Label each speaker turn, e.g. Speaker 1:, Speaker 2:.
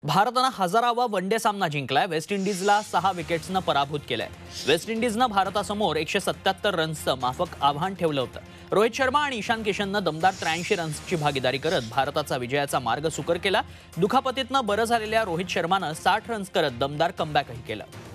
Speaker 1: भारतानं 1000वा वनडे सामना जिंकलाय। वेस्ट इंडिजला 6 विकेट्सनं पराभूत केलंय। वेस्ट इंडिजनं भारतासमोर 177 रन्सचं माफक आव्हान ठेवलं होतं। रोहित शर्मा आणि ईशान किशननं दमदार 83 रन्सची भागीदारी करत भारताचा विजयाचा मार्ग सुकर केला। दुखापतीतनं बरं झालेल्या रोहित शर्मानं 60 रन्स करत दमदार कमबॅकही केलं।